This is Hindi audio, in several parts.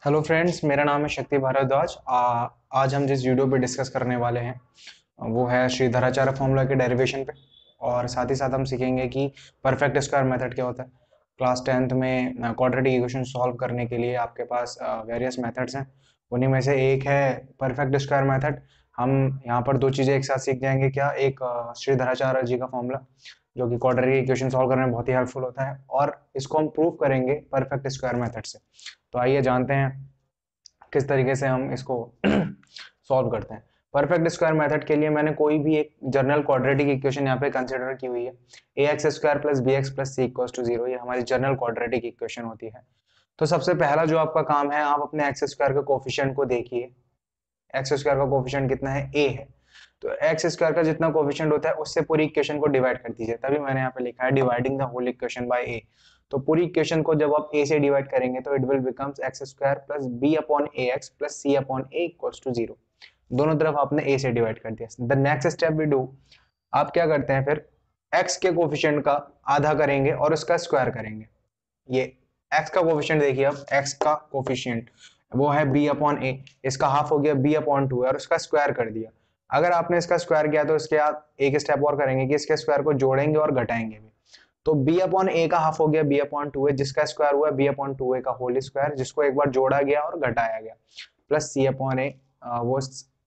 हेलो फ्रेंड्स, मेरा नाम है शक्ति भारद्वाज। आज हम जिस वीडियो पे डिस्कस करने वाले हैं वो है श्री धराचार्य फॉर्मूला के डेरिवेशन पे। और साथ ही साथ हम सीखेंगे कि परफेक्ट स्क्वायर मेथड क्या होता है। क्लास 10th में क्वाड्रेटिक इक्वेशन सॉल्व करने के लिए आपके पास वेरियस मेथड्स हैं। उन्हीं में से एक है परफेक्ट स्क्वायर मेथड। हम यहाँ पर दो चीज़ें एक साथ सीख जाएंगे। क्या एक श्री धराचार्य जी का फॉर्मूला जो कि क्वाड्रेटिक इक्वेशन सॉल्व करने में बहुत ही हेल्पफुल होता है, और इसको हम प्रूव करेंगे परफेक्ट स्क्वायर मेथड से। तो आइए जानते हैं किस तरीके से हम इसको सॉल्व करते हैं। परफेक्ट स्क्वायर मेथड के लिए मैंने कोई भी एक जनरल क्वाड्रेटिक इक्वेशन यहाँ पे कंसिडर की हुई है। A X square plus B X plus C equals to 0, ये हमारी जनरल क्वाड्रेटिक इक्वेशन होती है। तो सबसे पहला जो आपका काम है, आप अपने एक्स स्क्वायर के कोफिशिएंट को देखिए। एक्स स्क्वायर का कोफिशिएंट कितना है? ए है। तो एक्स स्क्वायर का जितना कोफिशिएंट होता है उससे पूरी इक्वेशन को डिवाइड कर दीजिए। तभी मैंने यहाँ पे लिखा है dividing the whole equation by A. तो पूरी इक्वेशन को जब आप a से डिवाइड करेंगे तो it will becomes X square plus B upon A X plus C upon A equals to 0। दोनों तरफ आपने a से डिवाइड कर दिया। The next step we do, आप क्या करते हैं फिर x के कोफिशिएंट का आधा करेंगे और उसका स्क्वायर करेंगे। ये x का कोफिशिएंट देखिए, अब x का कोफिशिएंट वो है b अपॉन ए, इसका हाफ हो गया b अपॉन 2 और उसका स्क्वायर कर दिया। अगर आपने इसका स्क्वायर किया तो इसके बाद एक स्टेप और करेंगे कि इसके स्क्वायर को जोड़ेंगे और घटाएंगे भी। तो b अपॉन ए का हाफ हो गया b अपॉन 2a, जिसका स्क्वायर हुआ b अपॉन 2a का होल स्क्वायर, जिसको एक बार जोड़ा गया और घटाया गया, प्लस c अपॉन ए, वो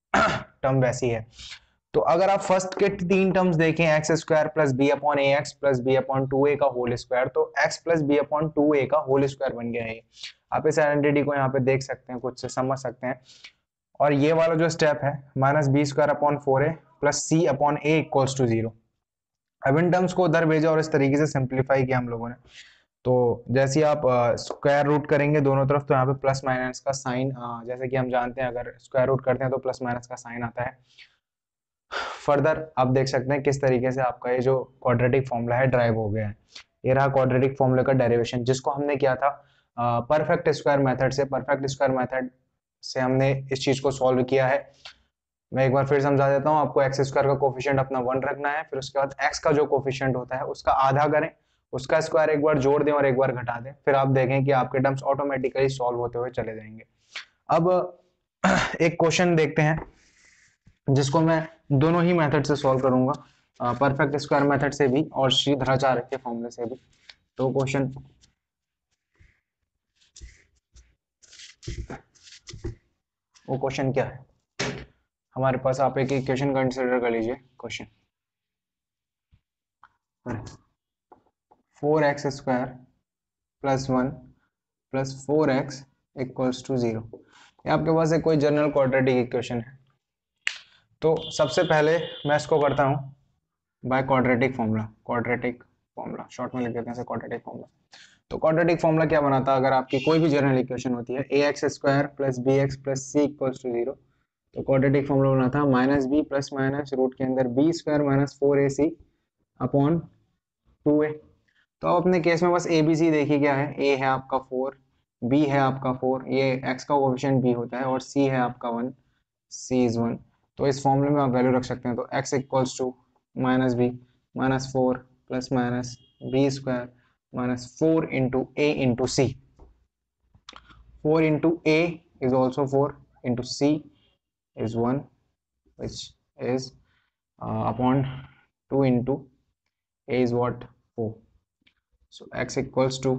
टर्म वैसी है। तो अगर आप फर्स्ट के तीन टर्म्स देखें, X square plus B upon A X plus B upon 2a का होल स्क्वायर, तो x plus B upon 2a का होल स्क्वायर बन गया है। आप इस आइडेंटिटी को यहाँ पे देख सकते हैं, कुछ से समझ सकते हैं। और ये वाला जो स्टेप है minus B square upon 4a plus C upon A equals to 0। अब इन टर्म्स को उधर भेजा और इस तरीके से सिंप्लीफाई किया हम लोगों ने। तो जैसे ही आप स्क्वायर रूट करेंगे दोनों तरफ, तो यहाँ पे प्लस माइनस का साइन, जैसे कि हम जानते हैं अगर स्क्वायर रूट करते हैं तो प्लस माइनस का साइन आता है। फर्दर आप देख सकते हैं किस तरीके से आपका ये जो क्वाड्रेटिक फॉर्मूला है ड्राइव हो गया है। ये रहा क्वाड्रेटिक फॉर्मूले का डेरिवेशन, जिसको हमने किया था परफेक्ट स्क्वायर मेथड से। परफेक्ट स्क्वायर मेथड से हमने इस चीज को सॉल्व किया है। मैं एक बार फिर समझा देता हूँ आपको। एक्स स्क्वायर का कोफिशिएंट अपना 1 रखना है, फिर उसके बाद एक्स का जो कोफिशिएंट होता है उसका आधा करें, उसका स्क्वायर एक बार जोड़ दें और एक बार घटा दें, फिर आप देखें कि आपके टर्म्स ऑटोमेटिकली सॉल्व होते हुए चले जाएंगे। अब एक क्वेश्चन देखते हैं जिसको मैं दोनों ही मेथड से सॉल्व करूंगा, परफेक्ट स्क्वायर मेथड से भी और श्री धराचार्य के फॉर्मूले से भी। तो क्वेश्चन वो क्वेश्चन क्या है हमारे पास, आप एक इक्वेशन कंसीडर कर लीजिए। Question 4x square plus 1 plus 4x equals to 0। ये आपके पास एक कोई जनरल क्वाड्रेटिक इक्वेशन है। तो सबसे पहले मैं इसको करता हूँ by quadratic formula. Quadratic formula short में लिख देते हैं क्वाड्रेटिक फॉर्मूला। तो क्वाड्रेटिक फॉर्मूला क्या बनाता है, अगर आपकी कोई भी जनरल इक्वेशन होती है A X square plus B X plus C equals to 0, तो क्वाड्रेटिक फॉर्मूला बना था minus B plus minus root के अंदर B square minus 4ac upon 2a। तो आप अपने केस में बस ए बी सी देखिए क्या है। ए है आपका 4, बी है आपका 4, ये एक्स का कोएफिशिएंट बी होता है, और सी है आपका 1, सी इज 1। तो इस फॉर्मूले में आप वैल्यू रख सकते हैं। तो X equals to minus B minus 4 plus minus B square minus 4 into A into C. 4 into a is also 4 into c is 1, which is upon 2 into a is what? 4. So x equals to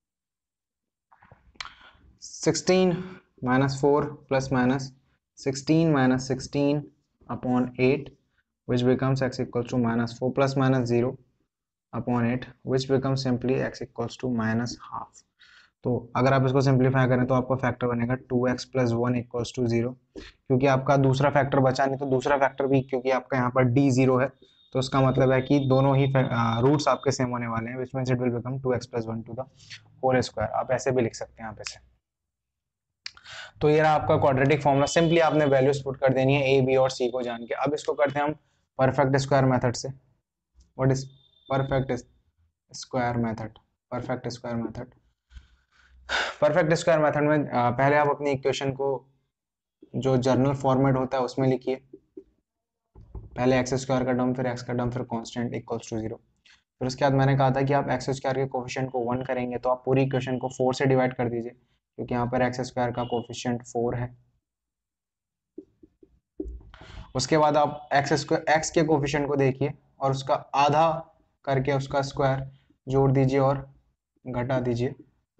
16 minus 4 plus minus 16 minus 16 upon 8, which becomes x equals to minus 4 plus minus 0 upon 8, which becomes simply x equals to minus half. तो अगर आप इसको सिंप्लीफाई करें तो आपका फैक्टर बनेगा 2x प्लस 1 इक्वल्स टू 0, क्योंकि आपका दूसरा फैक्टर बचा नहीं। तो दूसरा फैक्टर भी, क्योंकि आपका यहाँ पर d 0 है, तो उसका मतलब है कि दोनों ही रूट्स आपके सेम होने वाले हैं, which means it will become 2x plus 1 to the whole square. आप ऐसे भी लिख सकते हैं यहाँ पे से। तो ये रहा आपका क्वाड्रेटिक फॉर्मूला। सिंपली आपने वैल्यूज पुट कर देनी है ए बी और सी को जान के। अब इसको करते हैं हम परफेक्ट स्क्वायर मेथड से। What is perfect square method? Perfect square method, perfect square method में पहले आप अपनी इक्वेशन को जो जर्नल फॉर्मेट होता है उसमें लिखिए। पहले एक्स स्क्वायर का टर्म, फिर एक्स का टर्म, फिर कांस्टेंट इक्वल्स टू 0। फिर उसके बाद मैंने कहा था कि आप एक्स स्क्वायर के कोफिशिएंट को 1 करेंगे तो आप पूरी इक्वेशन को 4 से डिवाइड कर दीजिए। क्योंकि यहाँ पर एक्स स्क्वायर का कोफिशिएंट 4 है। उसके बाद आप एक्स के कोफिशिएंट को देखिए और उसका आधा करके उसका स्क्वायर जोड़ दीजिए और घटा दीजिए।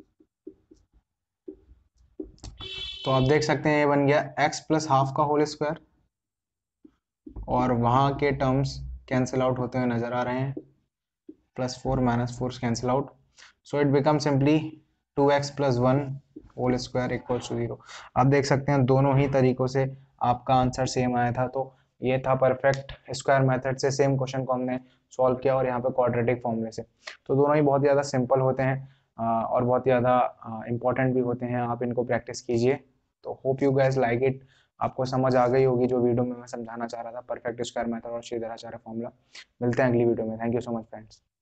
तो आप देख सकते हैं ये बन गया एक्स प्लस हाफ का होल स्क्वायर, और वहाँ के टर्म्स कैंसिल आउट होते हुए नजर आ रहे हैं, +4 -4 cancel out, so it become simply 2x + 1 whole square equals to 0। आप देख सकते हैं दोनों ही तरीकों से आपका आंसर सेम आया था। तो ये था परफेक्ट स्क्वायर मेथड से सेम क्वेश्चन को हमने सॉल्व किया, और यहाँ पे क्वाड्रेटिक फॉर्मूले से। तो दोनों ही बहुत ज़्यादा सिंपल होते हैं और बहुत ज़्यादा इंपॉर्टेंट भी होते हैं। आप इनको प्रैक्टिस कीजिए। तो hope you guys like it. आपको समझ आ गई होगी जो वीडियो में मैं समझाना चाह रहा था, परफेक्ट स्क्वायर मेथड और श्री धराचार्य फॉर्मूला। मिलते हैं अगली वीडियो में। Thank you so much friends.